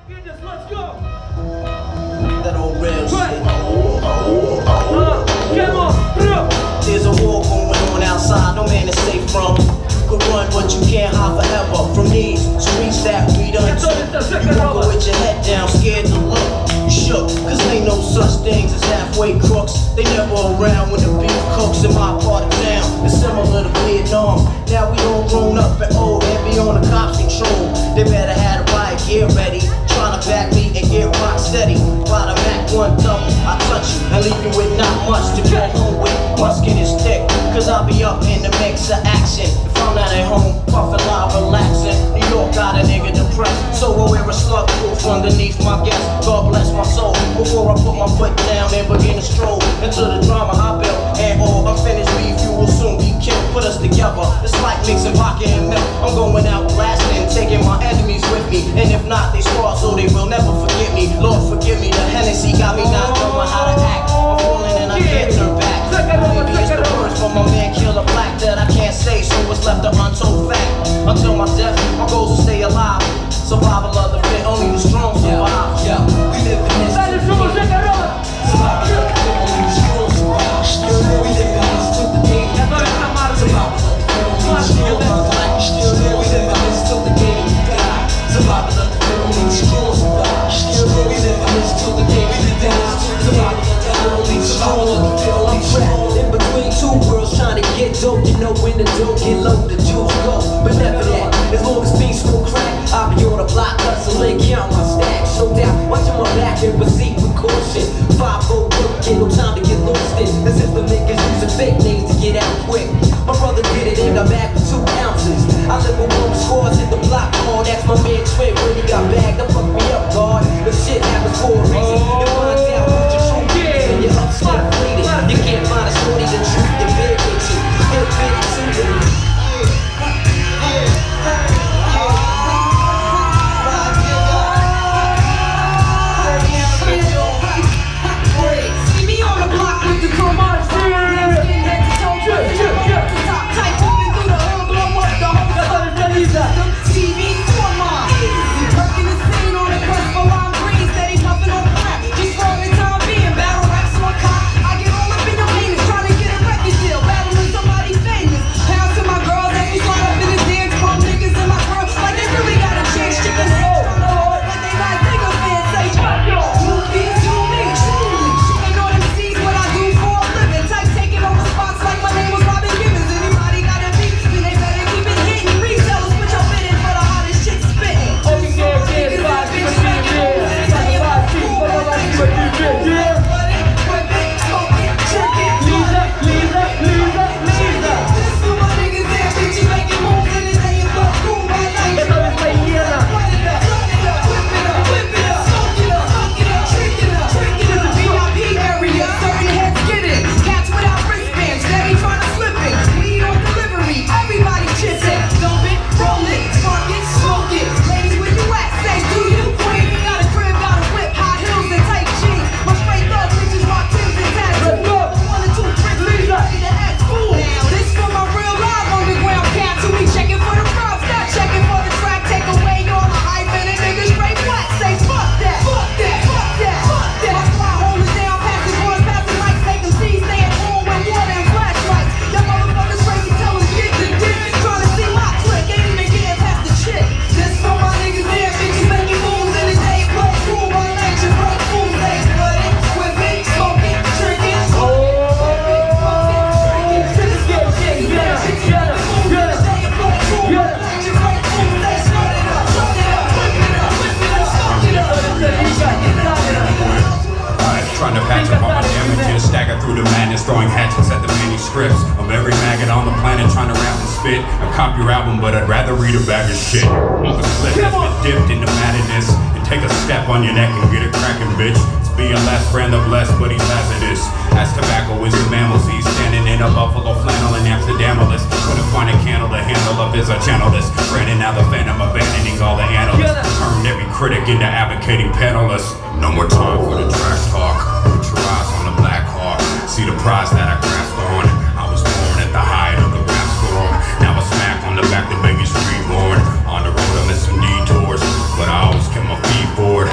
Let's go. That old real shit. There's a war going on outside, no man is safe from. You could run, but you can't hide forever from these streets that we done took. You walk with your head down, scared to look. You shook, cause ain't no such things as halfway crooks. They never around when the beef cooks in my part of town. It's similar to Vietnam. Now we all grown up and old, and be on the cops' control. They better have the riot gear ready, trying to back me and get rock steady. By the Mac 1 double, I touch you and leave you with not much to go home with. Musket is thick, cause I'll be up in the mix of action. If I'm not at home, puffin' loud, relaxing. New York got a nigga depressed, so I'll wear a slug proof underneath my guest. God bless my soul, before I put my foot down and begin to stroll into the drama I built. And all unfinished beef, you will soon be killed. Put us together, it's like mixing vodka and milk. I'm going out blasting, taking my enemies with me. And if not, they scar so they will never forget me. Lord forgive me, the Hennessy got me not knowing how to act. I'm falling and I can't turn back. Maybe it's the words from my man Killer Black that I can't say, so it's left an untold fact. Until my death, my goals will stay alive. Survival of the fit, only the strong survive. Yeah, we live in this. Survival of the fit, only the strong survive. We live in this till the day we die. Survival of the fit, only the strong survive. We live in this till the day we die. Survival of the fit, only the strong survive. We live in this till the day we die. Survival of the fit, only the strong survive. I'm trapped in between two worlds trying to get dope. You know when the dope get low, the juice go. But never that, as long as things smoke crack, I'll be on the block hustling, count my stacks. No doubt, watching my back and proceed with caution. 5-0 working, no time to get lost in. As if the niggas using fake names to get out quick. My brother did it and got back with 2 ounces. I live with 1 scores, hit the block hard. That's my man Trent when he got bagged. That fucked me up, God. The shit happens for a reason. It finds out what your true is and you're upset bleeding. You can't find a shorty the truth to bear with you. It'll be to you. Throwing hatchets at the manuscripts of every maggot on the planet trying to rap and spit. I cop your album, but I'd rather read a bag of shit. The split has been dipped into madness, and take a step on your neck and get it cracking, bitch. It's being less brand of blessed, but he's hazardous. As tobacco is the mammals, he's standing in a buffalo flannel and Amsterdamalis. Couldn't find a candle to handle up as I channel this. Branding now the phantom, abandoning all the analysts. Turned every critic into advocating panelists. No more time for the trash talk. Put your eyes on the Black Hawk. See the prize that I grasped on. I was born at the height of the rap storm. Now I smack on the back, the baby's reborn. On the road I miss some detours, but I always kept my feet forward.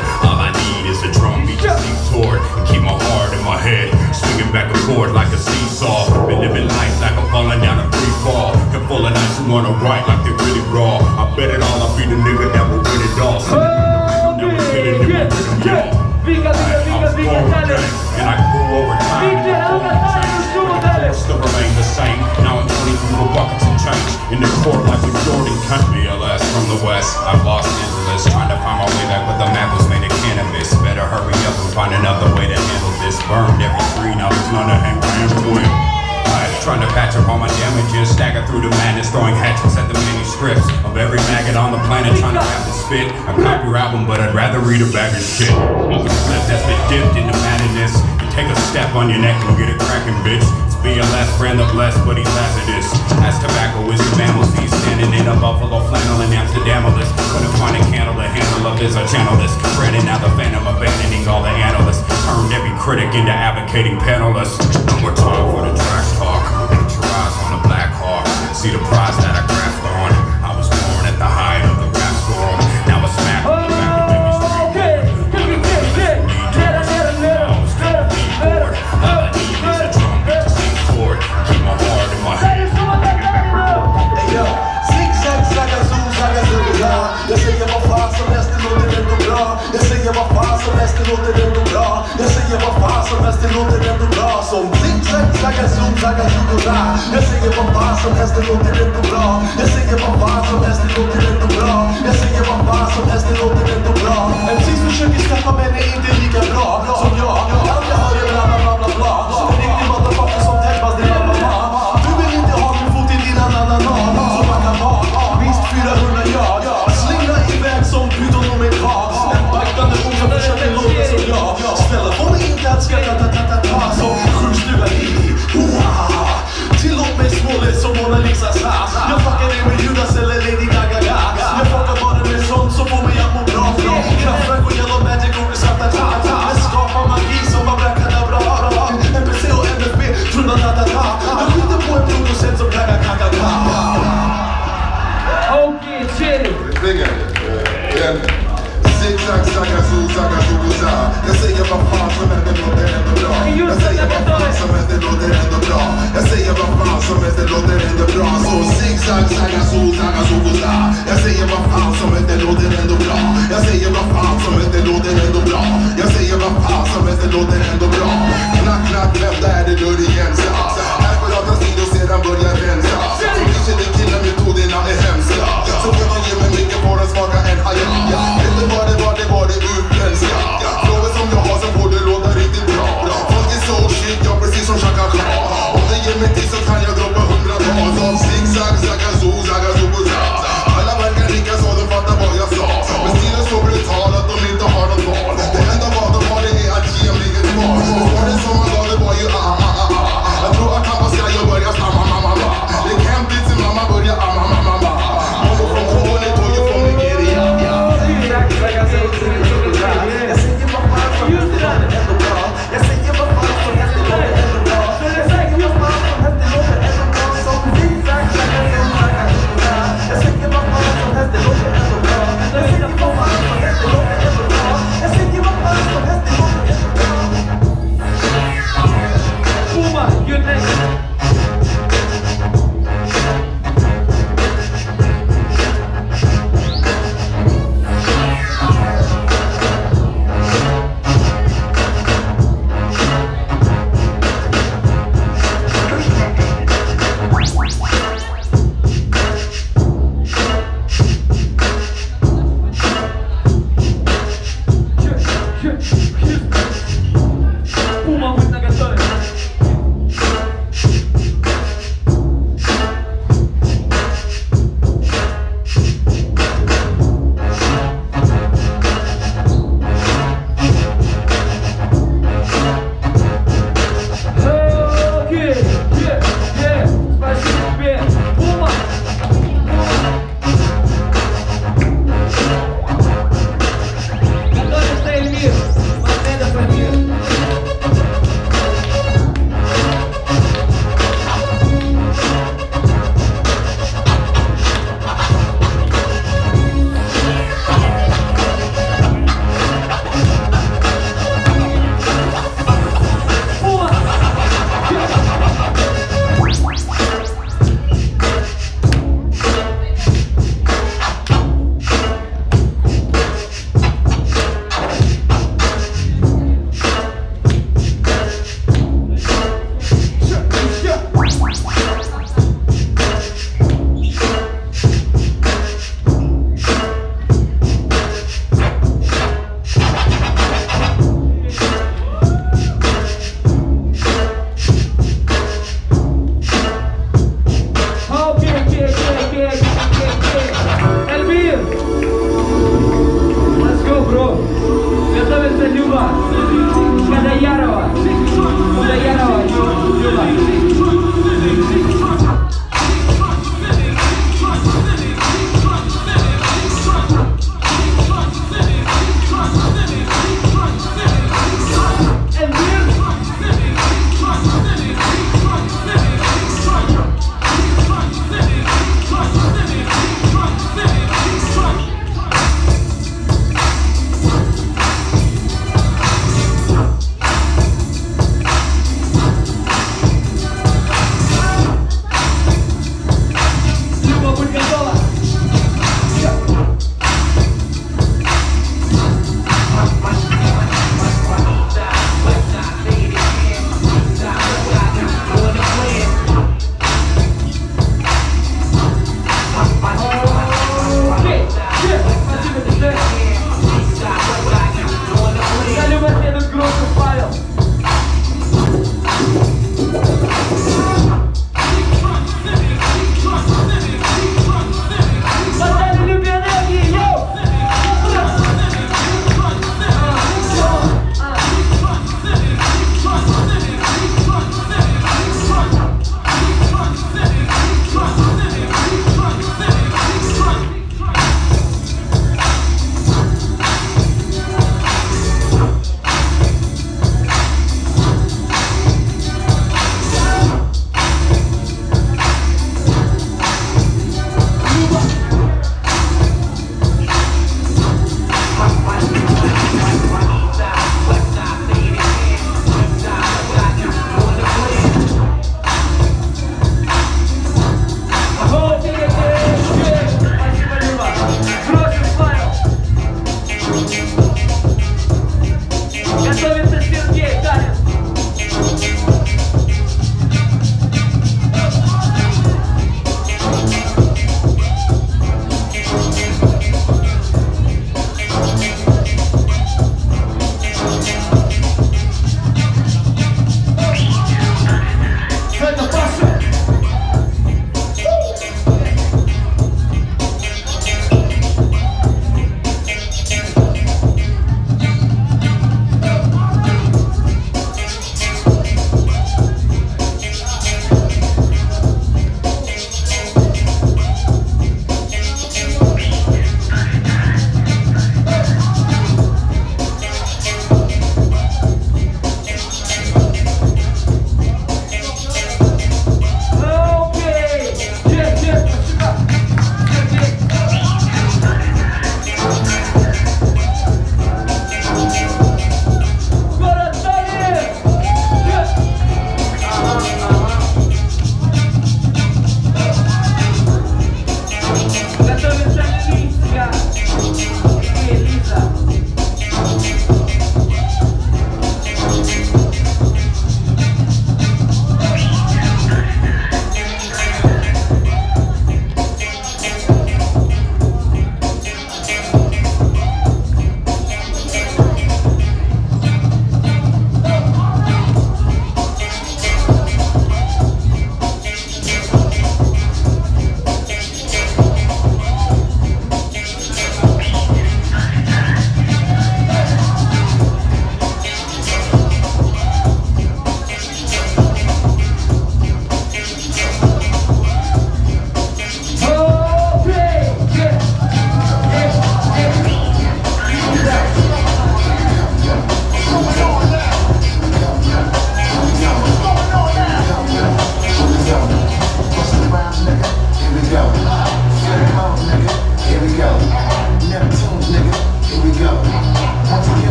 gonna write like they really raw. I bet it all, I'll be the nigga that will win it all. So never kidding, it will win it all. I was born with it, and I grew over time. Still remain the same. Now I'm 20 little buckets of change. In the court like a Jordan country. BLS from the west, I've lost Angeles. Trying to find my way back with the map was made of cannabis. Better hurry up and find another way to handle this. Burned every tree, now there's none to hang my with. Trying to patch up all my damages, stagger through the madness, throwing hatchets at the manuscripts of every maggot on the planet, trying to rap and spit. I cop your album, but I'd rather read a bag of shit. Smoke a slip that's been dipped into madness, and take a step on your neck and get it cracking, bitch. It's BLS, brand the blessed, but he's hazardous. As tobacco is the mammal seed, standing in a buffalo flannel in Amsterdamelis. Couldn't find a candle to handle up as I channel this. Brandon, now the phantom, abandoning all the analysts. Turned every critic into advocating panelists. No more time for the trash talk. Put your eyes on the Black Hawk. See the prize that I grasped on. I was born at the height of the rap storm. Now I smack on the back of every street. I was gonna be bored. All I need is a drum beat to sing chord. Keep my heart in my hand. Hey yo, zigzag, zaga, zoom, zaga, zoom, jag säger vad fan som helst, det låter ändå bra. Jag säger vad fan som helst, det låter ändå bra. Jag säger vad fan som helst, det låter ändå bra. Som zigzag, zaga, zoom, zaga, zoom, jag säger vad fan som helst, det låter ändå bra. Jag säger vad fan som helst, det låter ändå bra. Jag säger vad fan som helst, det låter ändå bra. MCs försöker skaffa men är inte lika bra som jag. Allt jag hör är bla bla bla bla. En riktig motherfucker som teppas din mamma. Du vill inte ha min fot i dina nanana. Så man kan ha minst 400 yard. Slingra iväg som pyton om ett hav. En baktande ung som försöker låta som jag. Snälla få mig inte att skratta ta som sjukstuga i. Tillåt mig smålet som Mona Lisas hass. Jag fuckar dig med Judas eller Lady Gaga. Jag fuckar bara med sånt som får mig att må bra. Kraftverk och yellow magic och besatta ta. Jag skapar magi som abracadabra. NPC och NFB, trunna ta. Jag skjuter på en producent som kagga. Okej, chill. Zigzag, zaga, zoo, zaga, zoo, jag säger vad fan som helst, det låter ändå bra. Jag säger vad fan som helst, det låter ändå bra. Jag säger vad fan som helst, det låter ändå bra. Så zigzag, zaga, zoo, zaga, zoo, jag säger vad fan som helst, det låter ändå bra. Jag säger vad fan som helst, det låter ändå bra. Jag säger vad fan som helst, det låter ändå bra. Knack, knack, vem där är dörr igen? Här får jag ta tid och sedan börja rensa. Så kanske det killar metoderna är hemska. Så får de ge mig mycket på den smaga en haja. Det var det utländska. Frågor som jag har så får det låta riktigt bra. Folk är så shit, jag precis som Chaka Khan. Om det ger mig tid så kan jag droppa 100 tal. Som zigzag, zaga, zoo,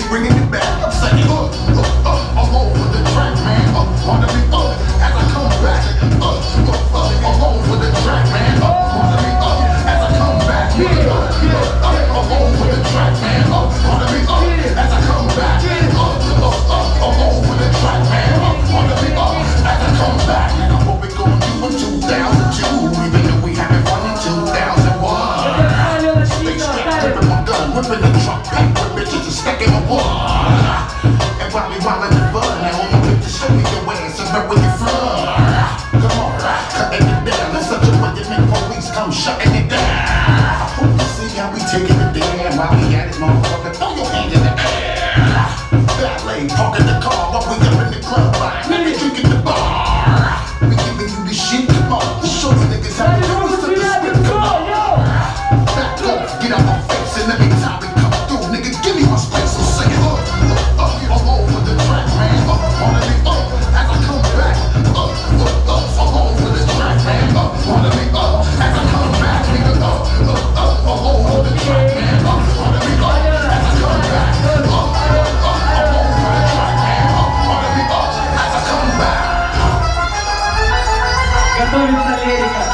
they bringing it back. I'm saying, I'm over the track, man. Wanna be as I come back. I'm over the track, man. Wanna be as I come back. I'm over the track, man. Wanna be as I come back. I'm over the track, man. Wanna be as I come back. What we gonna do in 2002? Even though we having fun in 2001. They start ripping my gun, whipping the truck, pack with bitches and stacking my wood. And while we wildin' the fun, I only get to show me your ass and where you from. Come on, cutting it down in such a way that make police come shutting it down. You see how we taking it down while we at it, motherfucker. Throw your hand in the air. Valet, parking the car while we up in the club line. Nigga drinking the bar. We giving you this shit, come on. Show you niggas how to do this to the spit, come on. Back off, get out my face, and every time we come through, nigga, give me my space. So say I'm over the track, man. Wanna be as I come back. I'm over the track, man. Wanna be as I come back, nigga. I'm over the track, man. Wanna be as I come back. I'm over the track, man. Wanna be as I come back. Готовится лирика.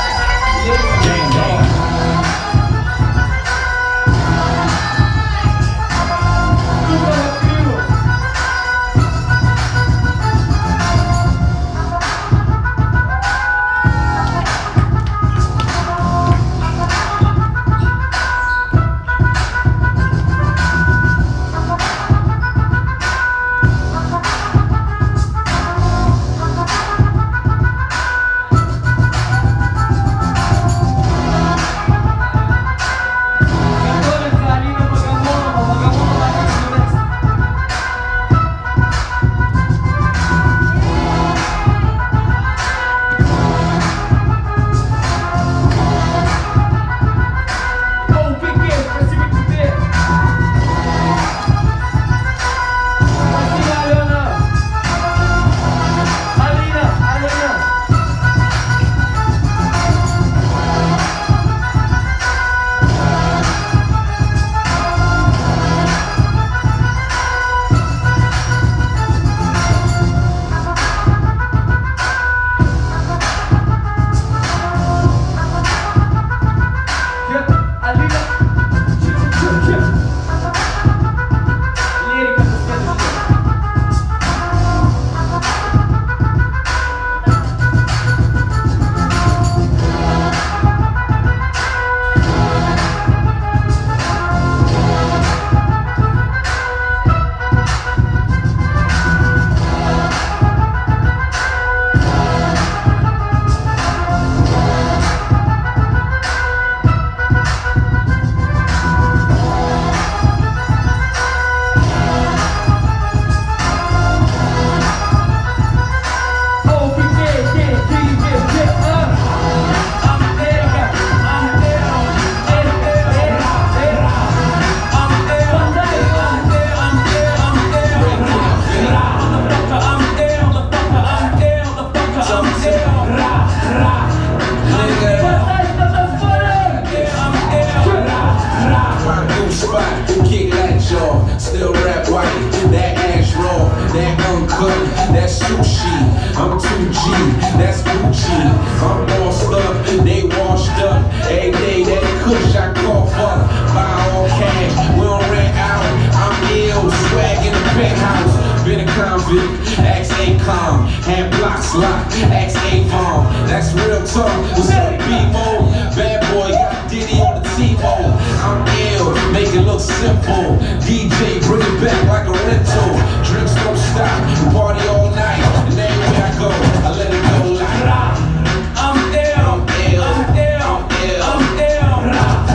Still rap white, that ash raw, that uncut, that sushi. I'm 2G, that's Gucci. I'm bossed up, they washed up. Every day that kush I cough up. Buy all cash, we don't rent out. I'm ill, swag in the penthouse. Been a convict, ask A-Com. Had blocks locked, ask A-Vom. That's real talk, what's up B-Mo? Bad boy got Diddy on the T-Mo. I'm ill, make it look simple. DJ, bring it back like a rental. Drinks don't stop, we party all night. And everywhere I go, I let it go like I'm ill, I'm ill, I'm ill, I'm ill, I'm ill,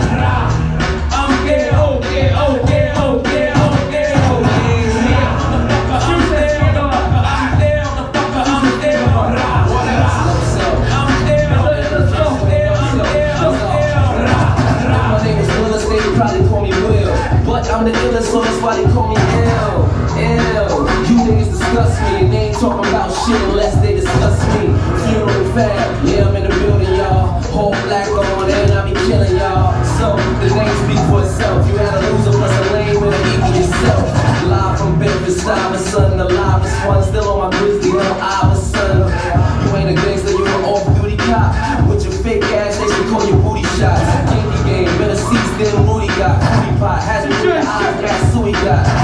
I'm ill, oh yeah, oh yeah, oh yeah, oh yeah, oh probably call me Will, but I'm the illest, so that's why they call me L. You niggas disgust me, and they ain't talking about shit unless they discuss me. Funeral fab, yeah, I'm in the building, y'all. Whole black on, and I be killing y'all. So the name speaks for itself. You had a loser plus a lame and an equal yourself. Live Memphis Stuyvesant, the livest one, still on my Grizzly Hill Iverson. You ain't a gangster, you an off-duty cop. With your fake ass, they should call you booty shots. Yankee game, better seats than Moody got. Booty pot, has me with the eyes, got Suey got.